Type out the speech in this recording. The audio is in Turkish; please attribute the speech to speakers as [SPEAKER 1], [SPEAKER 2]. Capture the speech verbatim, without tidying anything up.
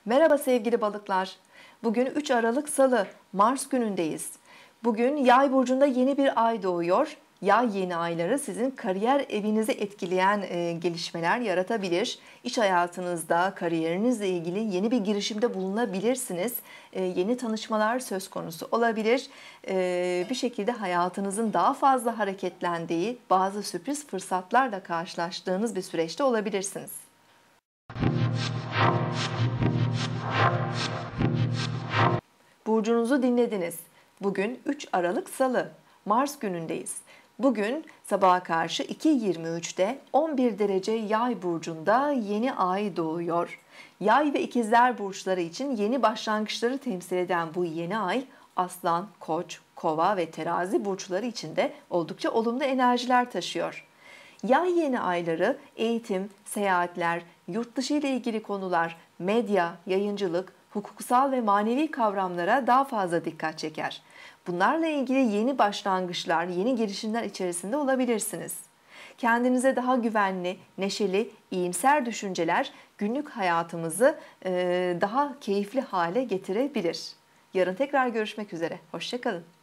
[SPEAKER 1] Merhaba sevgili balıklar. Bugün üç Aralık Salı, Mars günündeyiz. Bugün Yay burcunda yeni bir ay doğuyor. Yay yeni ayları sizin kariyer evinizi etkileyen e, gelişmeler yaratabilir. İş hayatınızda, kariyerinizle ilgili yeni bir girişimde bulunabilirsiniz. E, yeni tanışmalar söz konusu olabilir. E, bir şekilde hayatınızın daha fazla hareketlendiği, bazı sürpriz fırsatlarla karşılaştığınız bir süreçte olabilirsiniz. Burcunuzu dinlediniz. Bugün üç Aralık Salı, Mars günündeyiz. Bugün sabaha karşı iki yirmi üçte on bir derece Yay burcunda yeni ay doğuyor. Yay ve İkizler burçları için yeni başlangıçları temsil eden bu yeni ay Aslan, Koç, Kova ve Terazi burçları için de oldukça olumlu enerjiler taşıyor. Yay yeni ayları eğitim, seyahatler, yurt dışı ile ilgili konular, medya, yayıncılık, hukuksal ve manevi kavramlara daha fazla dikkat çeker. Bunlarla ilgili yeni başlangıçlar, yeni girişimler içerisinde olabilirsiniz. Kendinize daha güvenli, neşeli, iyimser düşünceler günlük hayatımızı daha keyifli hale getirebilir. Yarın tekrar görüşmek üzere. Hoşça kalın.